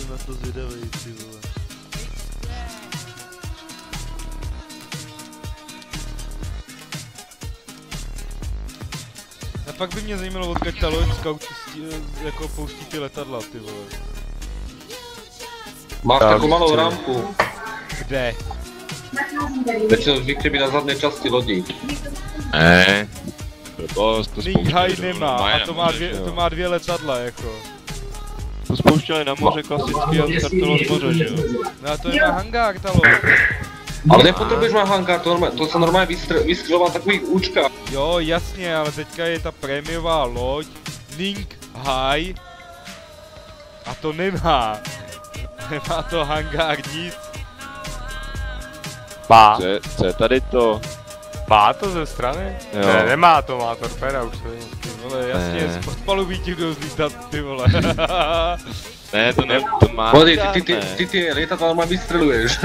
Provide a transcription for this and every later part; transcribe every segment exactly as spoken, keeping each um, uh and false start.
jsem na to zvědavej, ty vole. A pak by mě zajímalo, odkud ta loď scout jako pouští ty letadla, ty vole. Máš takovou malou rámku. Kde? Většinou zvykne být na zadné části lodí. Ne. To, to Ninghai nemá, a to má, dvě, to má dvě letadla, jako. To spouštěli na moře klasicky a startilo z moře, že jo? No a to nemá hangár, ta loď. Ale nepotřebuješ má hangár, to, normálně, to se normálně vystřel, vystřelová takových účkách. Jo, jasně, ale teďka je ta prémiová loď Ninghai a to nemá. Nemá to hangár nic. Má. Co je, co je tady to? Má to ze strany? Jo. Ne, nemá to, má torpéda už to vidím. Ty vole, jasně, z palubí ti budou zlítat, ty vole. Ne, to ne, to má. Podej, ty, ty, ty, ty, ty letadla normálně vystřeluješ.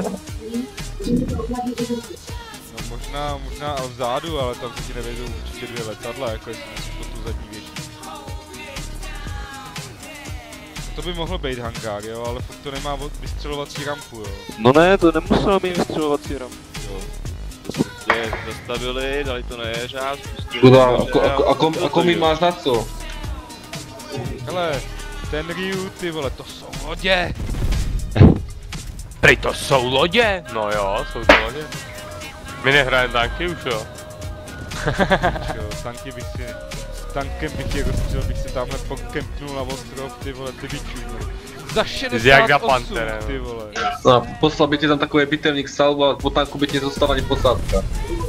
No možná, možná ale vzadu, ale tam se ti nevejdou určitě dvě letadla, jako jestli musíš po tu zadní větší. To by mohlo být hangár, jo, ale fakt to nemá vystřelovací rampu, jo. No ne, to nemuselo mít vystřelovací rampu. Jo. Prostě zastavili, dali to na jeřáb, spustili Kuda, to a, a, a, kom, a komín máš na co? Hele, ten Ryu, ty vole, to jsou lodě! Prej to jsou lodě? No jo, jsou to lodě. My nehrajeme tanky už jo. Jo, tanky bych si... S tankem bych je rozstřel, bych si tamhle pokempnul na ostrov, ty vole, ty bičů. Za šedesát osm, ty vole. No, poslal by ti tam takový bitevník salvo a po tanku by ti zostala ani posádka.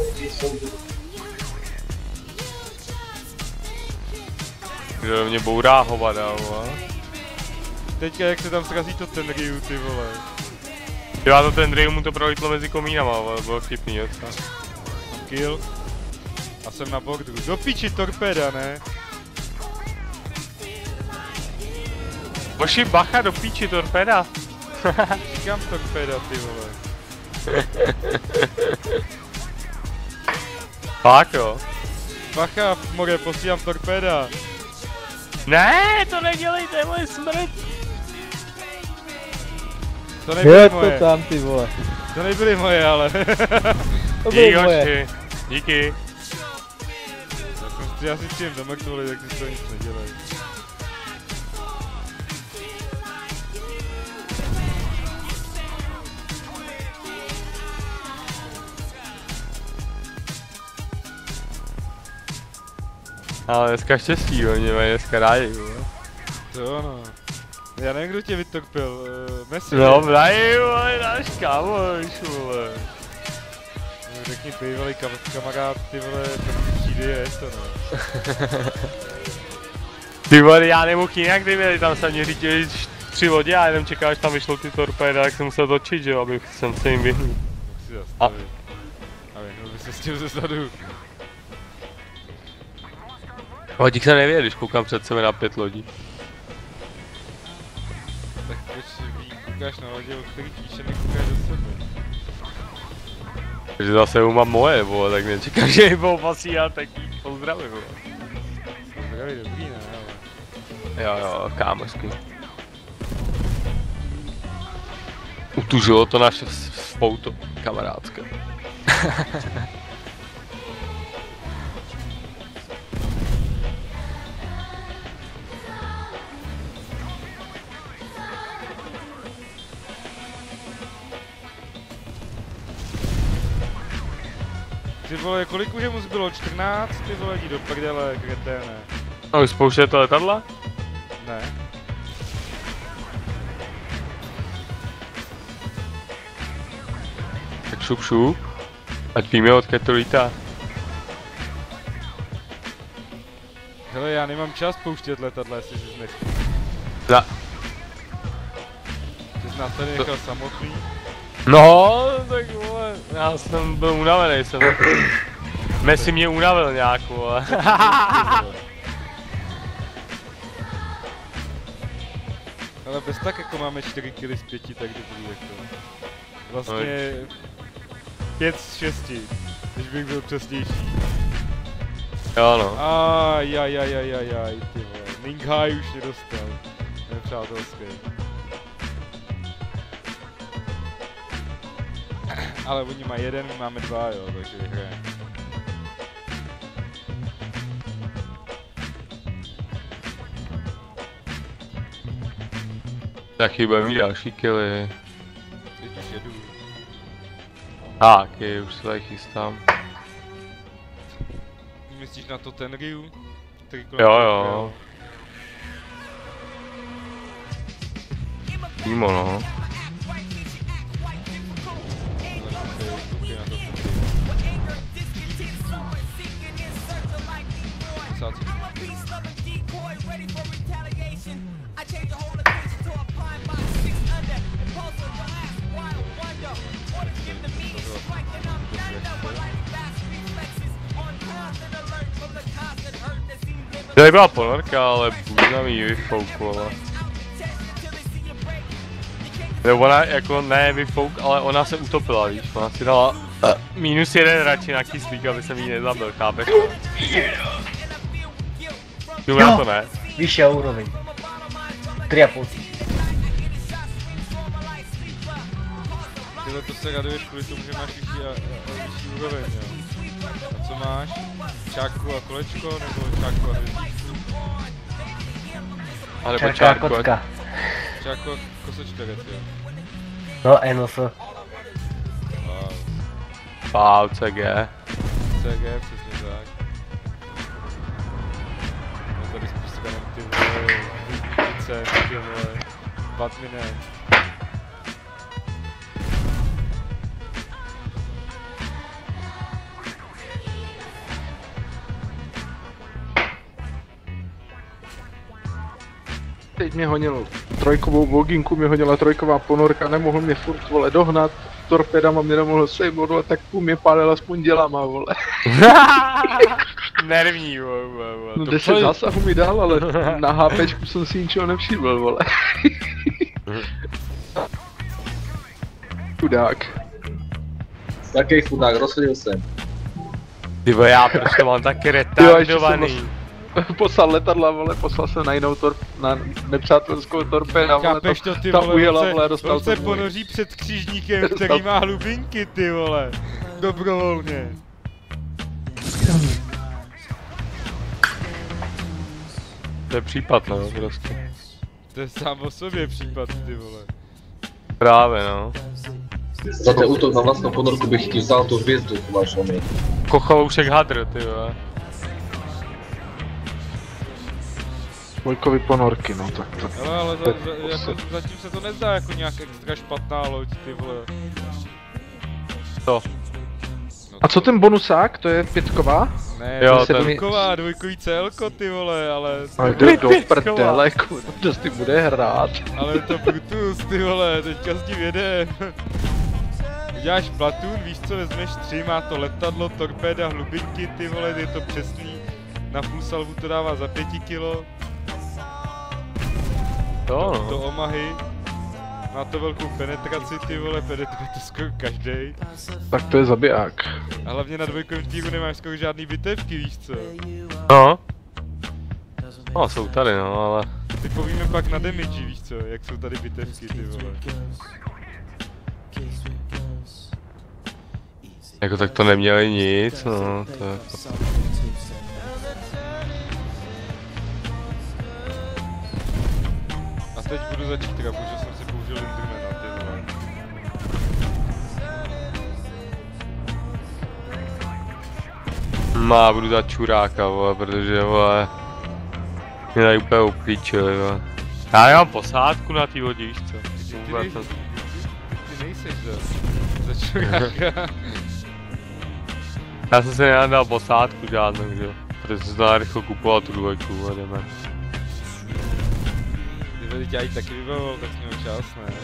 Kdo mě bourá hovada, vole. Teďka jak se tam srazí to ten Ryu, ty vole. Jo, a to ten Ryu mu to prolítlo mezi komínama, vole, bylo vtipný, jo. Mám kill. A jsem na bordu. Do piči torpéda, ne? Boši, bacha, do píči, torpéda. Říkám torpéda, ty vole. Fakt jo. Bacha, more, posílám torpéda. Ne, to nedělej, to je moje smrt. To nebyly Jo, moje. to tam, ty vole. To nebyly moje, ale. To byly Díky, moje. hoši. Díky. Já si chci jen do mrtvoli, tak si to nic nedělej. Ale dneska štěstí, oni mají dneska rádi, vole. To jo, no. Já nevím, kdo tě vytorpil, uh, Messi. No, vraj, vole, náš kámoš, vole. Řekni bývalý kam kamarád, ty vole, první třídy je to, no. Ty vole, já nemohl jinak, kdyby tam se mě řítili tři lodě a jenom čekal, až tam vyšlo ty torpéda, tak jsem musel točit, že jo, abych jsem se jim vyhnul. Tak si zastavit. A vyhnul by se s tím zezadu. Ale dík se nevěděl, když koukám před sebe na pět lodí. Tak proč ví, koukáš na lodě, od kterých víš, že nekoukáš do sebe. Takže zase u mám moje, vole, tak mě čeká, že ji budou posílat, tak jí pozdravím, vole. Zdraví, dobrý, ne, ale. Jo, jo, kámošky. Utužilo to naše spouto, kamarádské. Ty vole, kolik už mu zbylo? čtrnáct? Ty vole, jdi do prdele, kreténe. No, už spouštěte to letadla? Ne. Tak šup šup. Ať víme, odkud to lítá. Hele, já nemám čas pouštět letadla, jestli jsi nechtěl. Za... Ty jsi nás tady nechal samotný. No, tak vole, já jsem byl unavený, jsem... Messi mě unavil nějak, vole. Ale bez tak jako máme čtyři killy z pěti, tak dobrý jako. Vlastně pět z šesti, když bych byl přesnější. Jo no. Ajajajajajaj, ty vole. Ninghai už mě dostal. Nepřátelský. Ale oni mají jeden, my máme dva, jo, takže vyhrajeme. Taky bude mít další killy. Teď už jedu. Tak, je, už se tady chystám. Myslíš na to ten Ryu? Který Jo, jo. Mimo, no. Tady byla ponorka, ale bůh mi ji vyfoukla. Nebo ona jako ne vyfouk, ale ona se utopila, víš, ona si dala uh, minus jeden radši na kyslík, aby jsem jí nezabil, chápeš? Jdu na to ne? Vyšší úroveň. tři a půl. Tyhle to se raduješ kvůli tomu, že máš vyšší, a, a, a vyšší úroveň, jo. A co máš? Čáku a kolečko, nebo čáku a hvězdičku? A nebo Čárka a čárku a... kocka. Čáku a kosočtverec, jo. No, N O S. Wow. Wow, C G. C G, přesně tak. No tady spíš skanem ty vole, Vicen, ty vole, Batminem. Teď mě honil trojkovou voginku, mě honila trojková ponorka, nemohl mě furt, vole, dohnat, torpédama mě nemohl sejmout, vole, tak půl mě pálil aspoň dělama, vole. Nervní, vole, vole, vole. No deset zásahů mi dal, ale na HPčku jsem si ničeho nevšiml, vole. Chudák. Jaký chudák, rozhodil jsem. Ty vole, já prostě mám tak retardovaný. Poslal letadla, vole, poslal jsem na jinou torp, na nepřátelskou torpéda, vole, Chápeš to, ty ta vole, ujela, on se, vole, dostal on se jsem ponoří před křižníkem, který má hlubinky, ty vole. Dobrovolně. To je případ, no, prostě. To je sám o sobě případ, ty vole. Právě, no. Za ten útok na vlastnou ponorku bych ti vzal tu hvězdu, tu máš na mě. Kocholoušek hadr, ty vole. Dvojkový ponorky, no tak to. Ale, ale za, za, jako, zatím se to nezdá jako nějak extra špatná loď, ty vole. To. No A co ten bonusák, to je pětková? Ne, Jo, to je ten- dvojková, dvojkový celko, ty vole, ale... Ale jde do prdele, kurva, kdo s tím bude hrát? Ale to Brutus, ty vole, teďka s tím jede. Uděláš platoon, víš co, vezmeš tři, má to letadlo, torpéda, hlubinky, ty vole, je to přesný. Na full salvu to dává za pěti kilo. To, Do no. Omahy. Má to velkou penetraci, ty vole, penetruje to skoro každej. Tak to je zabiják. A hlavně na dvojkovém týru nemáš skoro žádný bitevky, víš co. No. No, jsou tady, no, ale... Ty povíme pak na damage, víš co, jak jsou tady bitevky, ty vole. Jako tak to neměli nic, no, to je... A teď budu začít teda, protože jsem si použil Endermana, ty vole. Má, budu dát čuráka, vole, protože, vole... Mě tady úplně uklíčili, vole. Já nemám posádku na té lodi, víš co? Ty, ty, Vůbec nejsi, ne. ty, ty nejseš za, za čuráka. Já jsem se nedal posádku žádnou, že jo? Protože jsem to rychle kupoval tu dvojku, vole, jdeme. Kdyby tě aj taky vybavoval, tak jsi měl čas, ne?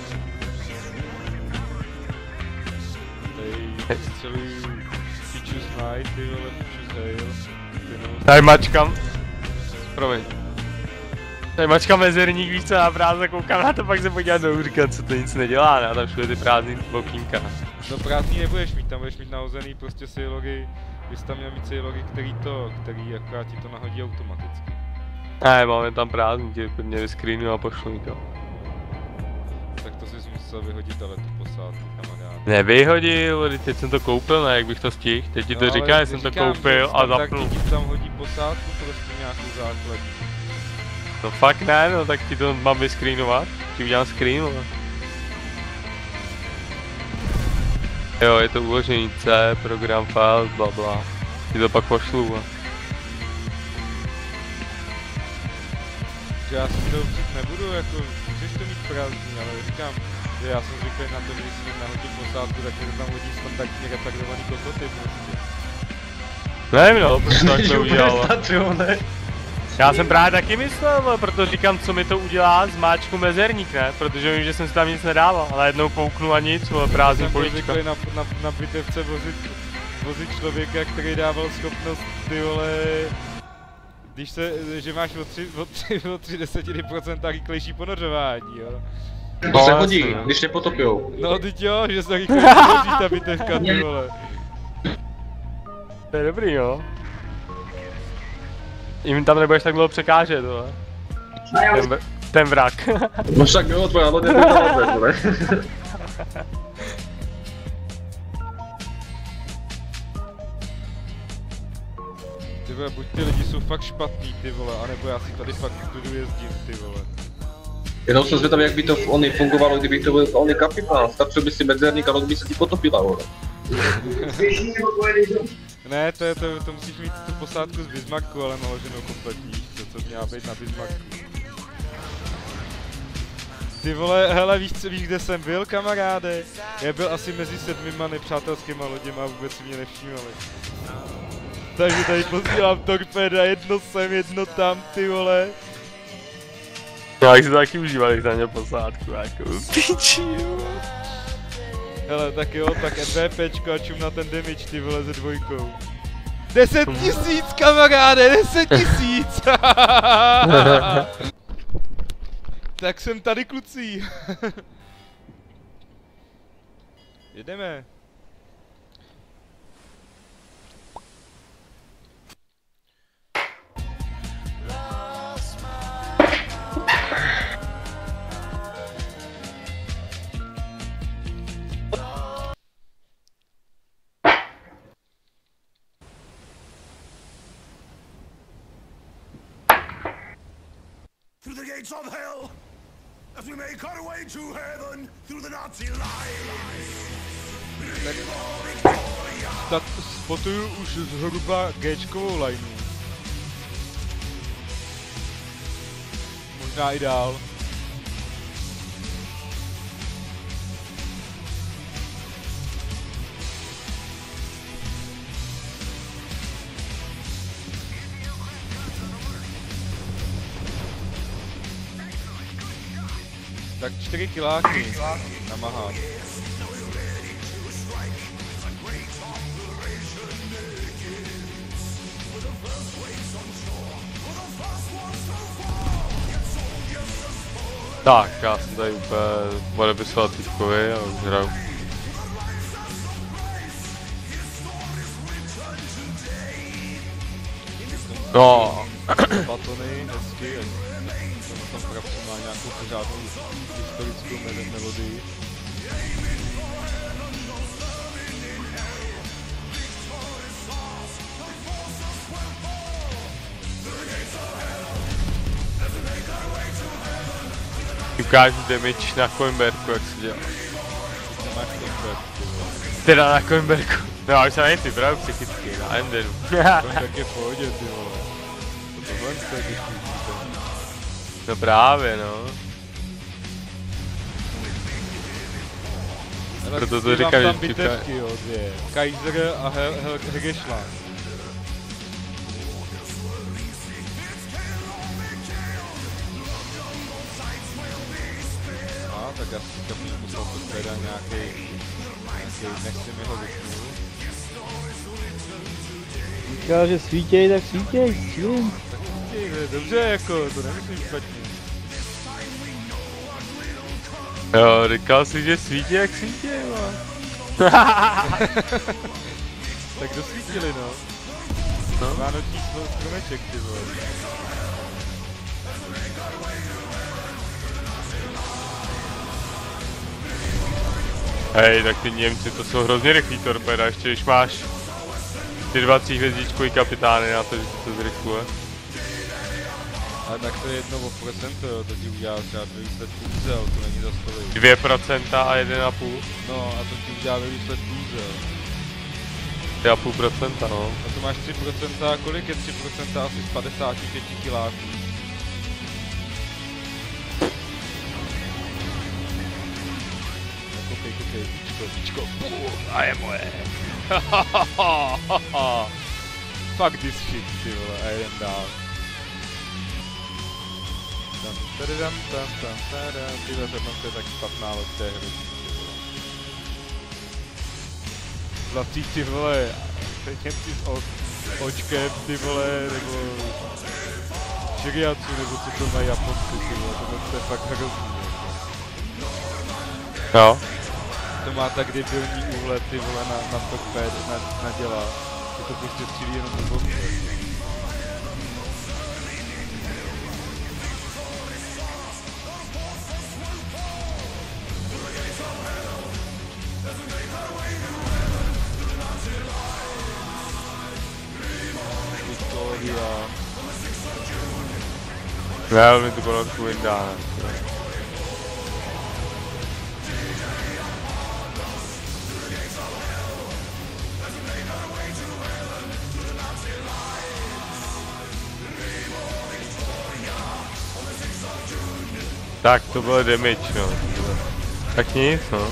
Tady střeluju Pichus Night, ty vole, Pichus Hail. Tady mačkám. Promiň. Tady mačkám mezerník, víš co, na prázdno, koukám na to, pak se podívat do říkám, co to nic nedělá, ne? A tam všude ty prázdný okýnka. No prázdný nebudeš mít, tam budeš mít nahozený prostě sailogy, bys tam měl mít sailogy, který to, který akorát ti to nahodí automaticky. Ne, máme tam prázdný, tě mě vyscreenu a pošlu mi to. Tak to si musíš musel vyhodit ale tu posádku, kamarád. Nevyhodil, teď jsem to koupil, ne, jak bych to stihl. Teď ti to No, říká, že jsem to koupil a zapnul. Tak ti tam hodí posádku, prostě nějakou základní. No fakt ne, no tak ti to mám vyscreenovat. Ti udělám screen, no. Jo, je to uložení C, program file, bla bla. Ti to pak pošlu. A... Že já si to učit nebudu, jako, můžeš to mít prázdný, ale říkám, že já jsem zvyklý na to, že když si nahodím posádku, tak mi to tam hodí standardní retardovaný kokoty prostě. Nevím no, proč to takhle udělalo. Já jsem právě taky myslel, protože říkám, co mi to udělá, zmáčku mezerník, ne? Protože vím, že jsem si tam nic nedával, ale jednou pouknu a nic, vole, prázdný políčko. Jsem na, na, na bitevce vozit, vozit člověka, který dával schopnost, ty vole, když se, že máš o tři, o tři, o tři desetiny procenta rychlejší ponořování, jo? To se hodí, když tě potopijou. No teď jo, že se rychlejší ponoří ta bitevka, ty vole. To je dobrý, jo. Jim tam nebudeš tak dlouho překážet, vole. Ten, ten vrak. No však jo, tvoje loď je to tam vole. Ty vole, buď ty lidi jsou fakt špatný, ty vole, anebo já si tady fakt studu jezdím, ty vole. Jenom jsem zvědavý, jak by to oni fungovalo, kdyby to byl oni kapitán. Stačil by si mezerník a loď by se ti potopila, vole. Ne, to je to, to musíš mít tu posádku z Bismarcku, ale naloženou kompletní, to co měla být na Bismarcku. Ty vole, hele, víš, co, víš, kde jsem byl, kamaráde? Já byl asi mezi sedmima nepřátelskýma loděma a vůbec si mě nevšímali. Takže tady posílám torpéda, jedno sem, jedno tam, ty vole. Já bych si to taky užíval, když jsem měl posádku, jako piči, jo. Hele, tak jo, tak NVPčko a čum na ten damage, ty vole, ze dvojkou. deset tisíc, kamaráde, deset tisíc! Tak jsem tady, kluci. Jedeme. Through the gates of hell, as we make our way to heaven, through the Nazi lines. Tak spotuju už zhruba Gčkovou lineu. Možná i dál. Tak čtyři kiláky na Mahá. Tak, já jsem tady úplně odepisoval týpkovi a už hraju. No. Batony, hezky, tam pravdu má nějakou pořádnou historickou melodii. Ukážu damage na Coimberku, jak se dělá. Nemáš Coimberku, ty vole. Teda na Coimberku. No a už jsem nepřipravil psychicky, na Endenu. Tak je v pohodě, ty vole. Tohle je když No právě, no. Proto to říkám, tam že bitevky, jo, dvě. Kaiser a Hegeschland. A tak já si tam musel to teda nějaký, nějaký, než si mi ho vypnul. Říkal, že svítěj, tak svítěj, svím. Tak svítěj, dobře, jako, to nemyslím špatně. Jo, říkal si, že svítí jak svítí, jo. Tak dosvítili, no. No. Vánoční stromeček, ty vole. Hej, tak ty Němci to jsou hrozně rychlý torpéda, ještě když máš ty dvacet hvězdičkový kapitány na to, že to zrychluje. Ale tak to je jedno o procento, jo, to ti udělá třeba ve výsledku úzel, to není za stolik. dvě procenta a jeden a půl. No a to ti udělá ve výsledku úzel. dvě a půl procenta, no. A to máš tři procenta, kolik je tři procenta asi z padesáti pěti kiláků? Koukej, koukej, víčko, víčko, bum, a je moje. Fuck this shit, ty vole, a jdem dál. Tam, tadadam, tam, tam, tadam, tyhle zrovna to je tak špatná loď té hry. Zlatý, ty vole, Němci s o, očkem, ty vole, nebo Širiacu, nebo co to mají Japonci, ty vole, to je fakt hrozný. Jo. To má tak debilní úhled, ty vole, na, na torpéd, na, na děla. Je to prostě střílí jenom do boku. Victoria. Velmi tu ponorku vyndá. Tak to bylo damage, no. Tak nic, no.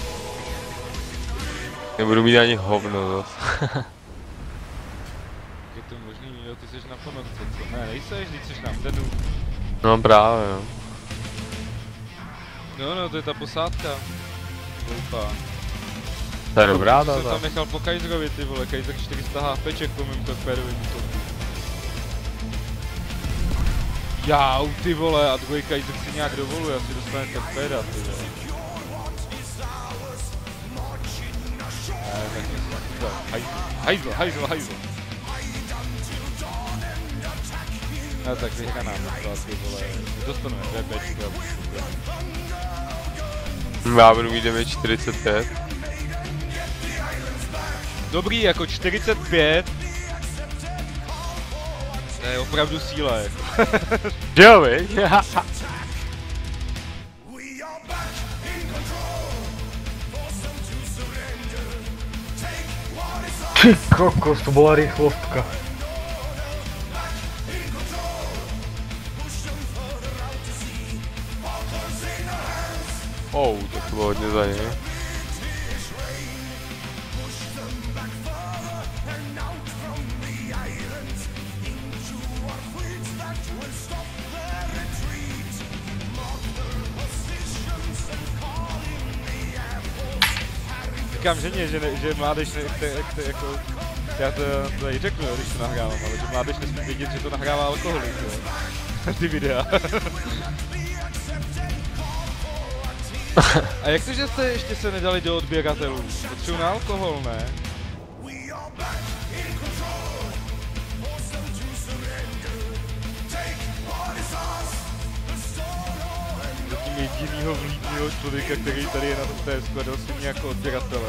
Nebudu mít ani hovno zas. Je to možný, jo, ty jsi na ponorce, co? Ne, nejseš, ty jsi na Mdenu. No právě, no. No, no, to je ta posádka. Hloupá. To je dobrá, to ta, jsem tam nechal po Kaiserovi, ty vole, Kaiser čtyři sta HPček po mým torpédovým útoku. Jau, ty vole, a druhý Kaiser si nějak dovoluje, asi dostane torpéda, ty vole. Ne, tak něco, hajzl, hajzl, hajzl. No tak vyhra nám to, ty vole, dostaneme dvě bečka. Já budu mít damage čtyřicet pět. Dobrý, jako čtyřicet pět. To je opravdu síla, jako. Jo, viď? Ty kokos, to byla rychlostka. Oh, tak to bylo hodně za něj. Říkám ženě, že, ne, že mládež nechte, nechte, jako, já to tady řeknu, když to nahrávám, ale že mládež nesmí vědět, že to nahrává alkoholik, jo. Ty videa. A jak to, že jste ještě se nedali do odběratelů? Potřebuji na alkohol, ne? Zatím jedinýho vlídnýho člověka, který tady je na tom té skladal si mě jako odběratele.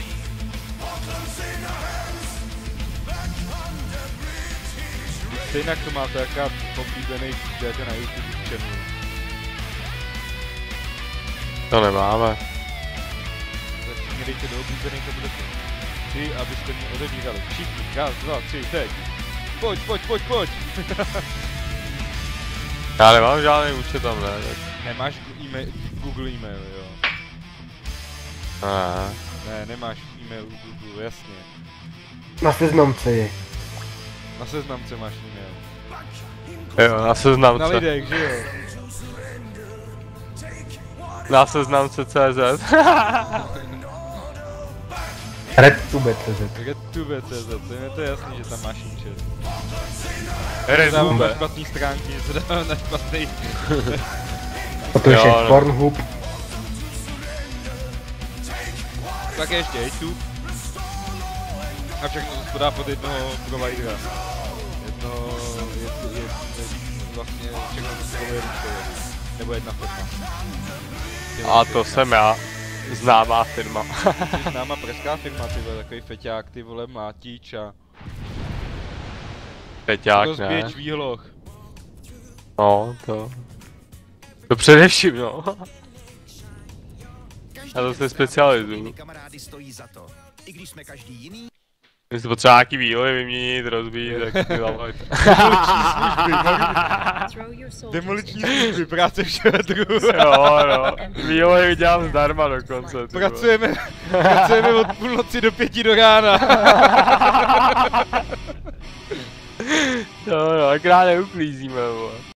Stejně to máte jaká oblíbený dítěte na YouTube channel. To nemáme. Zatím mě dejte do oblíbených a budete ty, abyste mě odebírali. Všichni, raz, dva, tři, teď. Pojď, pojď, pojď, pojď. Já nemám žádný účet tam, ne? Tak... Nemáš e-mail, Google e-mail, jo? Ne. Ne, nemáš e-mail u Google, jasně. Na seznamce je. Na seznamce máš e-mail. Jo, na seznamce. Na lidech, že jo? Na seznamce C Z. RedTube.cz RedTube.cz, to je to jasný, že tam máš účet. Red Dávám na Bube. špatný stránky, něco dávám na špatný. Potom ještě Jo, no. Pornhub. Tak ještě YouTube. A všechno se spodá pod jednoho providera. Jedno, je, je, je, vlastně všechno se spodá jeden člověk. Nebo jedna firma. A to jsem já. Známá firma. Jsi známa pražská firma, ty vole, takový feťák, ty vole, mlátíč a... Peťák, ne? Rozběč výhloh. No, to... To především, no. Já to se specializuju. Kamarády stojí za to. I když jsme každý jiný. Jestli potřeba nějaký vývoj vyměnit, rozbít, tak mi zavolejte. Demoliční služby, práce všeho druhu. Jo, no. Vývoj udělám zdarma dokonce. Pracujeme, pracujeme od půlnoci do pěti do rána. Jo, no, akorát neuklízíme, vole.